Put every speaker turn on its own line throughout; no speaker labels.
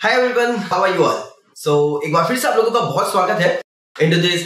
Hi everyone, how are you all? So एक बार फिर से आप लोगों का बहुत स्वागत है इनटू दिस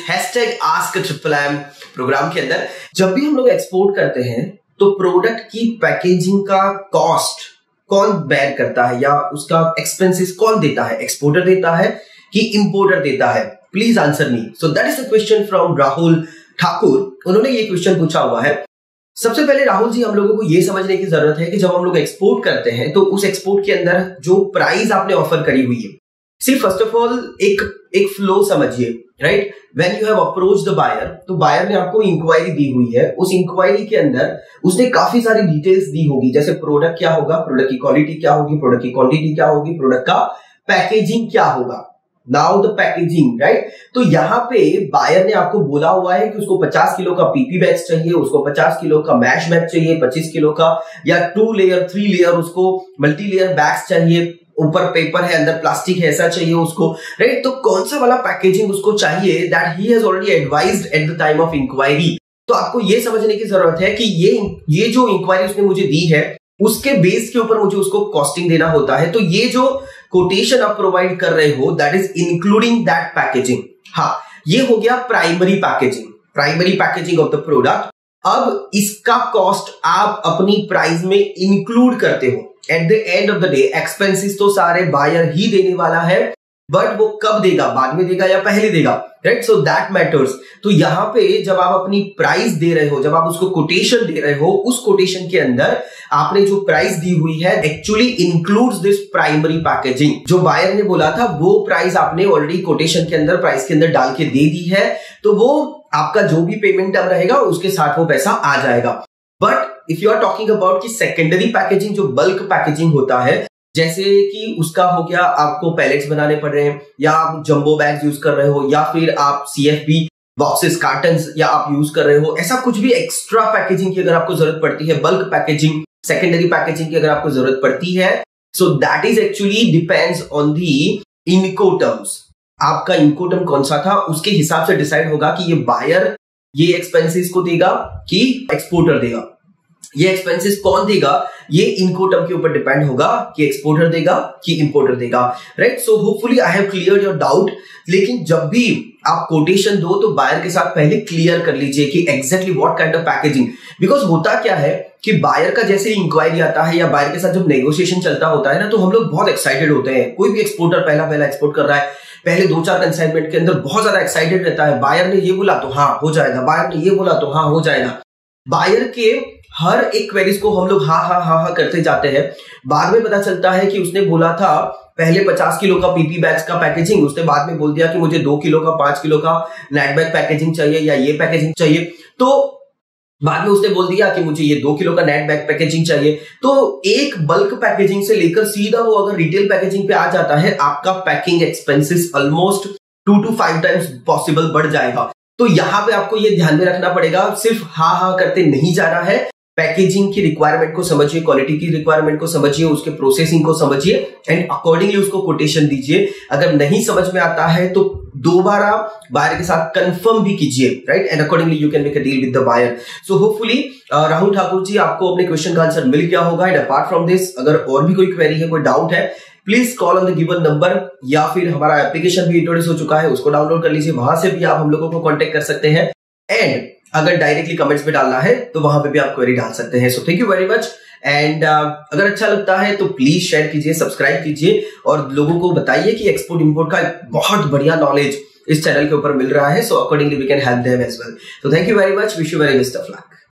#AskIiiEM प्रोग्राम के अंदर। जब भी हम लोग एक्सपोर्ट करते हैं तो प्रोडक्ट की पैकेजिंग का कॉस्ट कौन बेयर करता है या उसका एक्सपेंसेस कौन देता है? एक्सपोर्टर देता है कि इंपोर्टर देता है? Please answer me. So that is the question from Rahul Thakur. उन्होंने ये क्वेश्चन पूछा हुआ है। सबसे पहले राहुल जी, हम लोगों को ये समझने की जरूरत है कि जब हम लोग एक्सपोर्ट करते हैं तो उस एक्सपोर्ट के अंदर जो प्राइस आपने ऑफर करी हुई है, सी फर्स्ट ऑफ ऑल एक फ्लो समझिए, right? When you have approach the buyer, तो बायर ने आपको इंक्वायरी दी हुई है। उस इंक्वायरी के अंदर उसने काफी सारी डिटेल्स दी होगी, जैसे प्रोडक्ट क्या होगा, प्रोडक्ट की क्वालिटी क्या होगी, प्रोडक्ट की क्वांटिटी क्या होगी, प्रोडक्ट का पैकेजिंग क्या होगा। Now the packaging, right? तो यहाँ पे बायर ने आपको बोला हुआ है कि उसको 50 किलो का पीपी बैग्स चाहिए, उसको 50 किलो का मैश बैग चाहिए, 25 किलो का या 2 लेयर 3 लेयर उसको मल्टी लेयर बैग्स चाहिए, ऊपर पेपर है अंदर प्लास्टिक है, ऐसा चाहिए उसको, राइट? तो कौन सा वाला पैकेजिंग उसको चाहिए, that he has already advised at the time of inquiry. तो आपको ये समझने की जरूरत है कि ये जो इंक्वायरी उसने मुझे दी है उसके बेस के ऊपर मुझे उसको कॉस्टिंग देना होता है। तो ये जो कोटेशन आप प्रोवाइड कर रहे हो, that is including that packaging. हाँ, ये हो गया primary packaging of the product. अब इसका कॉस्ट आप अपनी प्राइस में इंक्लूड करते हो। At the end of the day expenses तो सारे बायर ही देने वाला है, बट वो कब देगा, बाद में देगा या पहले देगा, राइट? So that matters. तो यहां पे जब आप अपनी प्राइस दे रहे हो, जब आप उसको कोटेशन दे रहे हो, उस कोटेशन के अंदर आपने जो प्राइस दी हुई है actually includes this primary packaging. जो बायर ने बोला था वो प्राइस आपने ऑलरेडी कोटेशन के अंदर प्राइस के अंदर डाल के दे दी है, तो वो आपका जो भी पेमेंट टर्म रहेगा उसके साथ वो पैसा आ जाएगा। But if you are talking about कि सेकेंडरी पैकेजिंग, जो बल्क पैकेजिंग होता है, जैसे कि उसका हो गया आपको पैलेट्स बनाने पड़ रहे हैं, या आप जंबो बैग्स यूज कर रहे हो, या फिर आप CFB बॉक्सेस, कार्टन्स या आप यूज कर रहे हो, ऐसा कुछ भी एक्स्ट्रा पैकेजिंग की अगर आपको जरूरत पड़ती है, बल्क पैकेजिंग, सेकेंडरी पैकेजिंग की अगर आपको जरूरत पड़ती है, so that is actually depends on the incoterms. आपका इनकोटर्म कौन सा था उसके हिसाब से डिसाइड होगा कि ये बायर ये एक्सपेंसेस को देगा कि एक्सपोर्टर देगा। ये एक्सपेंसेस कौन देगा, ये इनकोटर्म के ऊपर डिपेंड होगा कि एक्सपोर्टर देगा कि इंपोर्टर देगा, right? So hopefully I have clear your doubt. लेकिन जब भी आप कोटेशन दो तो बायर के साथ पहले क्लियर कर लीजिए कि exactly what kind of packaging. Because होता क्या है कि बायर का जैसे इंक्वायरी आता है या बायर के साथ जब नेगोशिएशन चलता होता है ना, तो हम लोग बहुत एक्साइटेड होते हैं। कोई भी एक्सपोर्टर पहला एक्सपोर्ट कर रहा है, पहले 2-4 कंसाइनमेंट के अंदर बहुत ज्यादा एक्साइटेड रहता है। बायर ने ये बोला तो हाँ हो जाएगा, बायर ने ये बोला तो हाँ हो जाएगा। बायर के हर एक क्वेरीज को हम लोग हाँ करते जाते हैं। बाद में पता चलता है कि उसने बोला था पहले 50 किलो का पीपी बैग्स का पैकेजिंग, उसने बाद में बोल दिया कि मुझे 2 किलो का 5 किलो का नेट बैग पैकेजिंग चाहिए या ये पैकेजिंग चाहिए। तो बाद में उसने बोल दिया कि मुझे ये 2 किलो का नेट बैग पैकेजिंग चाहिए। तो एक बल्क पैकेजिंग से लेकर सीधा वो अगर रिटेल पैकेजिंग पे आ जाता है, आपका packing expenses almost 2 to 5 times possible बढ़ जाएगा। तो यहां पे आपको ये ध्यान में रखना पड़ेगा, सिर्फ हाँ करते नहीं जाना है। पैकेजिंग की रिक्वायरमेंट को समझिए, क्वालिटी की रिक्वायरमेंट को समझिए, उसके प्रोसेसिंग को समझिए एंड अकॉर्डिंगली उसको कोटेशन दीजिए। अगर नहीं समझ में आता है तो दोबारा बायर के साथ कंफर्म भी कीजिए, right? And accordingly you can make a deal with the buyer. So hopefully Rahul Thakur ji, आपको अपने क्वेश्चन का आंसर मिल गया होगा। एंड अपार्ट फ्रॉम दिस, अगर और भी कोई क्वेरी है, कोई डाउट है, please call on the given number, या फिर हमारा एप्लीकेशन भी इंट्रोड्यूस हो चुका है, उसको डाउनलोड कर लीजिए, वहां से भी आप हम लोगों को कॉन्टेक्ट कर सकते हैं। एंड अगर डायरेक्टली कमेंट्स में डालना है तो वहां पे भी आप क्वेरी डाल सकते हैं। So thank you very much. And अगर अच्छा लगता है तो प्लीज शेयर कीजिए, सब्सक्राइब कीजिए और लोगों को बताइए कि एक्सपोर्ट इंपोर्ट का एक बहुत बढ़िया नॉलेज इस चैनल के ऊपर मिल रहा है। So accordingly we can help them as well. तो thank you very much, wish you very best of luck.